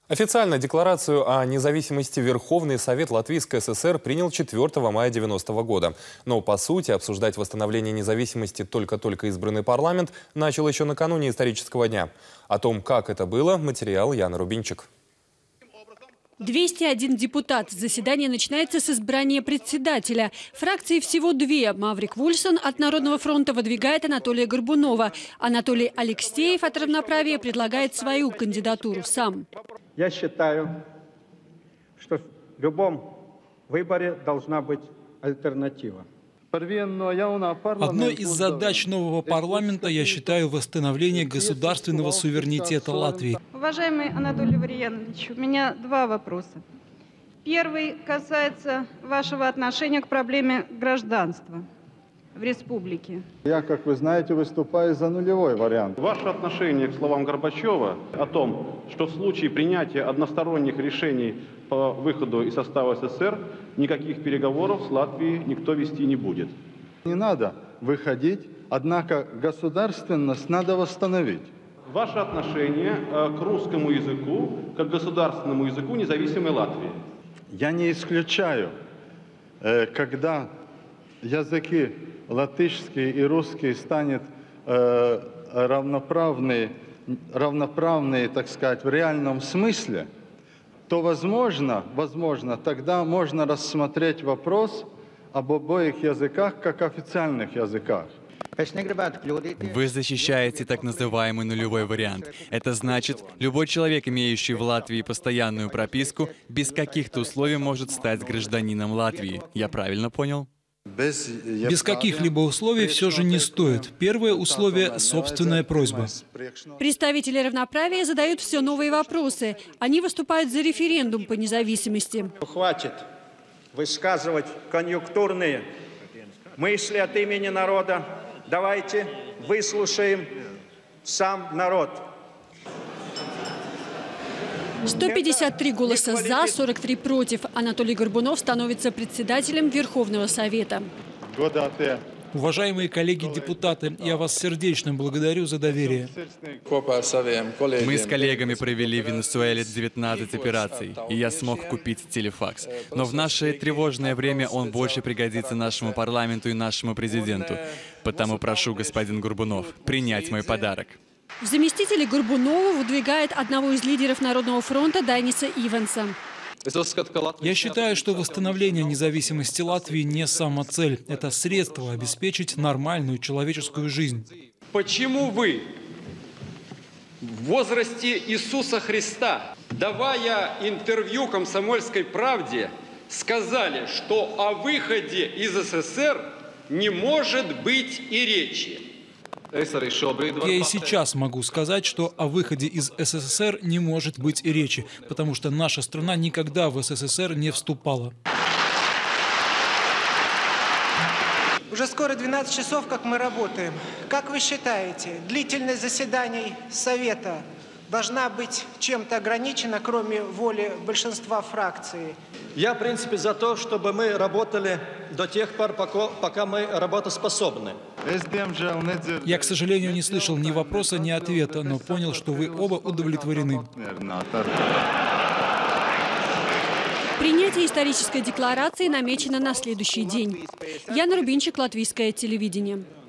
Официально декларацию о независимости Верховный Совет Латвийской ССР принял 4 мая 90-го года. Но, по сути, обсуждать восстановление независимости только-только избранный парламент начал еще накануне исторического дня. О том, как это было, материал Яны Рубинчик. 201 депутат. Заседание начинается с избрания председателя. Фракции всего две. Маврик Вульсон от Народного фронта выдвигает Анатолия Горбунова. Анатолий Алексеев от Равноправия предлагает свою кандидатуру сам. Я считаю, что в любом выборе должна быть альтернатива. Одной из задач нового парламента я считаю восстановление государственного суверенитета Латвии. Уважаемый Анатолий Валерьянович, у меня два вопроса. Первый касается вашего отношения к проблеме гражданства в республике. Я, как вы знаете, выступаю за нулевой вариант. Ваше отношение к словам Горбачева о том, что в случае принятия односторонних решений по выходу из состава СССР никаких переговоров с Латвией никто вести не будет. Не надо выходить, однако государственность надо восстановить. Ваше отношение к русскому языку, как государственному языку независимой Латвии? Я не исключаю, когда языки латышский и русский станут равноправные, так сказать, в реальном смысле, то, возможно, тогда можно рассмотреть вопрос об обоих языках как официальных языках. Вы защищаете так называемый нулевой вариант. Это значит, любой человек, имеющий в Латвии постоянную прописку, без каких-то условий может стать гражданином Латвии. Я правильно понял? Без каких-либо условий все же не стоит. Первое условие – собственная просьба. Представители Равноправия задают все новые вопросы. Они выступают за референдум по независимости. Хватит высказывать конъюнктурные мысли от имени народа. Давайте выслушаем сам народ. 153 голоса «за», 43 против. Анатолий Горбунов становится председателем Верховного Совета. Уважаемые коллеги-депутаты, я вас сердечно благодарю за доверие. Мы с коллегами провели в Венесуэле 19 операций, и я смог купить телефакс. Но в наше тревожное время он больше пригодится нашему парламенту и нашему президенту. Потому прошу, господин Горбунов, принять мой подарок. В заместителе Горбунова выдвигает одного из лидеров Народного фронта Дайниса Иванса. Я считаю, что восстановление независимости Латвии не самоцель. Это средство обеспечить нормальную человеческую жизнь. Почему вы в возрасте Иисуса Христа, давая интервью «Комсомольской правде», сказали, что о выходе из СССР не может быть и речи? Я и сейчас могу сказать, что о выходе из СССР не может быть и речи, потому что наша страна никогда в СССР не вступала. Уже скоро 12 часов, как мы работаем. Как вы считаете, длительность заседаний Совета должна быть чем-то ограничена, кроме воли большинства фракций? Я, в принципе, за то, чтобы мы работали до тех пор, пока мы работоспособны. Я, к сожалению, не слышал ни вопроса, ни ответа, но понял, что вы оба удовлетворены. Принятие исторической декларации намечено на следующий день. Яна Рубинчик, Латвийское телевидение.